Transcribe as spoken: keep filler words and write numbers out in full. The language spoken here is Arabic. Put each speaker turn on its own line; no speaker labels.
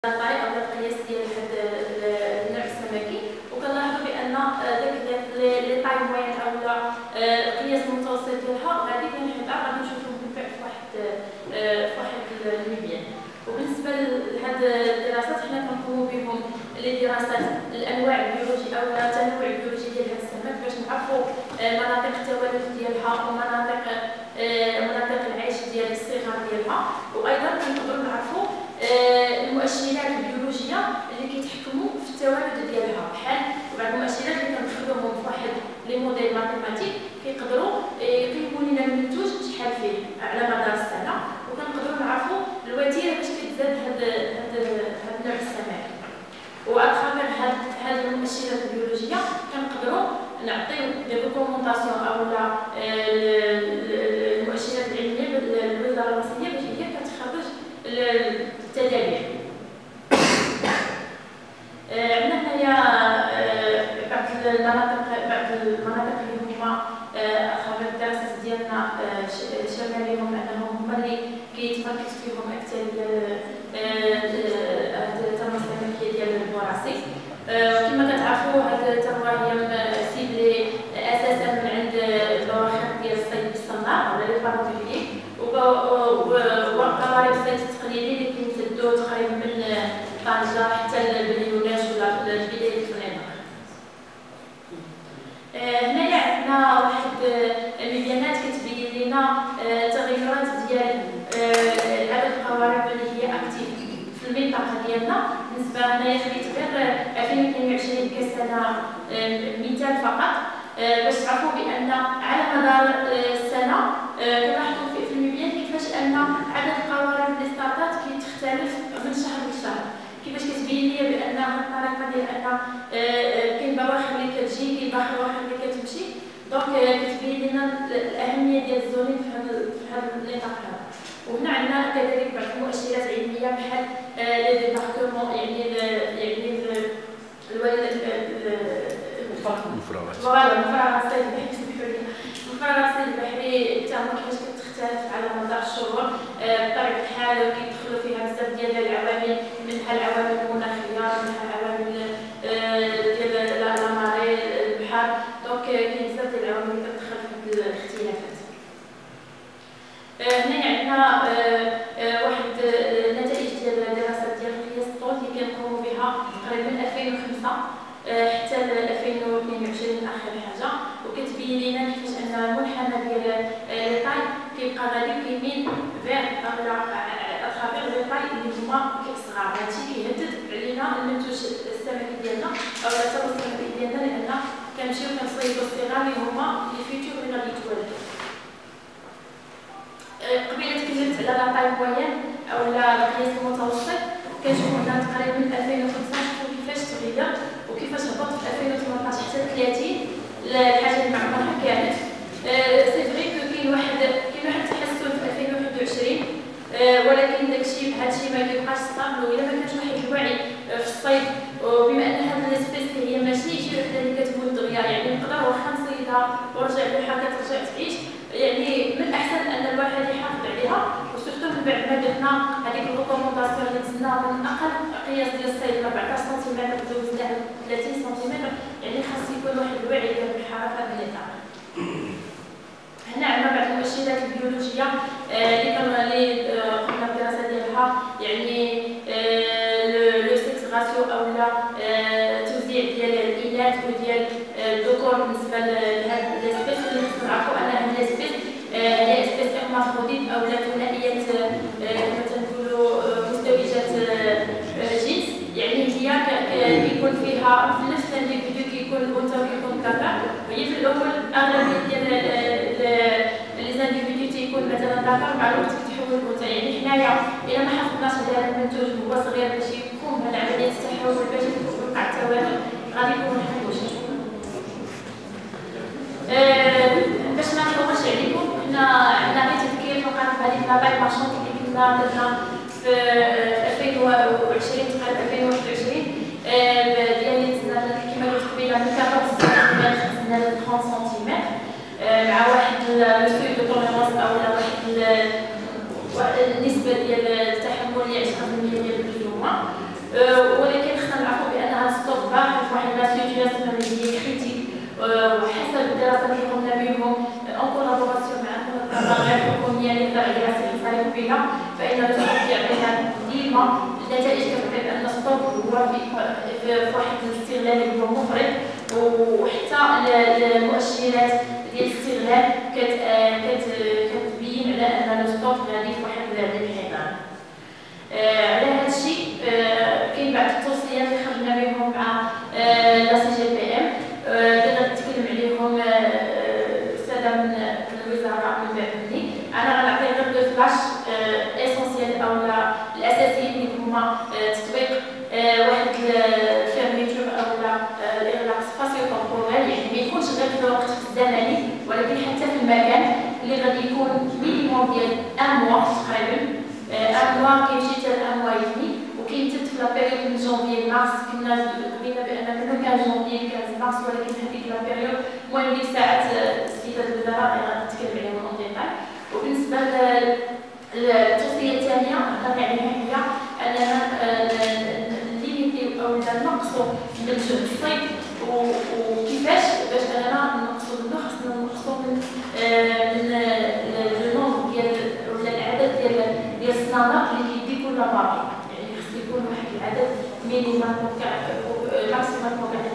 الطريقه او القياس ديال هذا النوع السمكي، وكنلاحظوا بان داك لي طاي موين او القياس المتوسط ديالها غادي كنحطها غادي نشوفوه بالفعل في واحد في واحد المبيان. وبالنسبه لهاد الدراسات حنا كنقوموا بهم لي دراسات الانواع البيولوجيه او التنوع البيولوجي ديال هذا السمك باش نعرفوا مناطق التوالد ديالها ومناطق مناطق العيش ديال الصغار ديالها، وايضا كنقدروا نعرفوا المؤشرات البيولوجيه اللي كيتحكموا في التوالد ديالها، بحال بعض المؤشرات اللي كندخلوهم في واحد لي موديل ماتيماتيك كيقدروا يقيموا لنا المنتوج شحال فيه على مدار السنه، وكنقدروا نعرفوا الوتيره باش كتزاد هاد هاد هاد النوع السمك. واتخافر هاد هاد المؤشرات البيولوجيه كنقدروا نعطيو دي ريكومونداسيون او لا المؤشرات العلميه للوزاره المصريه باش هي كتخرج التدابير. عندنا هنايا بعض المناطق بعض المناطق اللي هما خارج الدراسات ديالنا شرنا لهم انهم هما اللي كيتمركز فيهم اكثر هاد التنميه السمكيه ديال البوراسي. كما كتعرفوا هاد التنميه هي سيبلي اساسا من عند البواخر ديال الصيد بالصناع ولا لي بارابيليك، وقوارب الصيد التقليدي اللي كيمتدوا تقريبا من طنجة حتى لبليوناش ولا البداية الفنيدق. هنايا عندنا واحد المبيانات كتبين لنا التغيرات ديال عدد القوارب اللي هي اكتيف في المنطقة ديالنا. بالنسبة هنايا خديت غير ألفين واثنين وعشرين كسنة مثال فقط باش تعرفوا بأن على مدار السنة كنلاحظوا في المبيان كيفاش أن عدد القوارب اللي اصطادت كيتختلف من شهر لشهر. كيفاش كتبين لي بان هاد الطريقه ديال ان كاين بواخر اللي كتجي كاين بواخر اللي كتمشي، دونك كتبين لنا الاهميه ديال الزونين في هذا في هذا النطاق هذا. وهنا عندنا كذلك بعض المؤشرات علميه بحال لي ديبارتمون يعني يعني الولايات المفرغات فوالا المفرغات الصيد البحري سمحوا لي المفرغات الصيد البحري حتى هما كيفاش كتختلف على مدار الشهور بطبيعه الحال كيدخلوا فيها بزاف ديال العوامل، منها العوامل المناخيه منها العوامل ديال الاماري البحر، دونك كاين بزاف ديال العوامل اللي كتدخل في هاد الاختلافات. هنايا عندنا واحد النتائج ديال دراسات ديال قياس الطول اللي كنقوموا بها تقريبا من ألفين وخمسة حتى ألفين واثنين وعشرين اخر حاجه، وكتبين لنا كيفاش ان المنحنى ديال لي طاي كيبقى غادي كيميل فيغ اولا اترافيغ لي طاي اللي هما صغار. هادشي كيهدد علينا المنتوج السمكي ديالنا او التوسط السمكي ديالنا، لان كنمشيو كنصيدو الصغار اللي هما لي فيتور اللي غادي يتولدوا. قبيله تكلمت على لا طاي موين او القياس المتوسط، كنشوفوا هنا تقريبا من ألفين وخمسة شوفوا كيفاش تغير وكيفاش هبط في ألفين وثمنطاش حتى ثلاثين الحاجه اللي معمرها كانت. سي فري كو كاين واحد كاين واحد التحسن في ألفين وواحد وعشرين، ولكن داكشي هادشي ما كيبقاش ستابل الا ما كانش واحد الوعي في الصيد، وبما ان هاد ليسبيس هي ماشي شي وحده اللي كتموت دغيا، يعني نقدر واخا نصيدها ورجع لها كترجع تعيش، يعني من الاحسن ان الواحد يحافظ عليها، وسورتو من بعد ما درنا هذيك الريكومونداسيون اللي نزلنا من اقل قياس ديال الصيد أربعطاش سنتيمتر دوزنا على ثلاثين سنتيمتر، يعني خاص يكون واحد الوعي ديال الحراره في هذا النطاق. هنا عندنا بعض المؤشرات البيولوجيه اللي كنا اللي قمنا بالدراسه ديالها، يعني لو سيكس راسيو او لا توزيع ديال الاناث وديال الذكور بالنسبه لهاد ليسبيس اللي خصنا نعرفوا ان هاد ليسبيس هي اسبيس هرمافروديت او لا ثنائيه كما تنقولوا مزدوجه جنس، يعني هي كيكون فيها في نفس الانديفيدو كيكون الانثى وكيكون الذكر، وهي في الاول اغلبيه ديال لي زانديفيدو تيكون مثلا ذكر مع الوقت كيتحول لانثى. يعني حنايا الا ما حافظناش على هذا المنتوج هو صغير باش يقوم بهاد العمليه التحول باش يوقع التوازن غادي يكون واحد المشكل. باش ما نطولش عليكم، حنا عندنا غير تذكير فقط بهذيك لاطاي مارشونت اللي كنا درنا في ألفين وعشرين تقريبا ألفين وواحد وعشرين ديال اللي نزلنا كما قلت قبيله من أربعطاش سنتيمتر خصنا ل ثلاثين سنتيمتر مع واحد لو دو توليرونس او واحد النسبه ديال التحمل اللي عشرين بالمئة ديال البيوما. ولكن خصنا نعرفوا بان هذا ستوب باقي في واحد لا سيتياسيون اللي هي كريتيك، وحسب الدراسات اللي قمنا بهم اون كولابوراسيون مع المنظمه غير الحكوميه للتغيير الصحي الكبيره، فان الستوب كيعطينا ديما النتائج كتعطي بان الستوب هو في واحد الاستغلال اللي هو مفرط، وحتى المؤشرات ديال الاستغلال كتبين على ان الستوب غادي في واحد الانحدار. على هذا الشيء كاين بعض التوصيات اللي خرجنا بهم مع لا سي جي بي ام اللي غادي نتكلم عليهم الساده من الوزاره من بعد مني. انا غنعطي غير دو فلاش اسونسيال او الاساسيين اللي هما تطبيق واحد الفيرميتور او الاغلاق سباسيو تمبورال، يعني ما يكونش غير في الوقت الزمني ولكن حتى في المكان اللي غادي يكون مينيموم ديال ان موا تقريبا. ان موا كيمشي حتى لان موا يدني، وكيمتد في لا بيريود من جونفي لمارس. كنا قلنا بان من كان جونفي كان مارس، ولكن هذيك لا بيريود المهم ديك ساعات السيده الوزراء غادي نتكلم عليهم اون ديتاي. وبالنسبه للتوصيه الثانيه غادي عليها هي اننا نليميتيو او نقصوا من جهد الصيد، وكيفاش باش اننا نقصوا منه خصنا نقصوا من من النوم ديال ولا العدد ديال ديال الصنادق اللي كيدي كل باقي، يعني خص يكون واحد العدد مينيمال ماكسيمال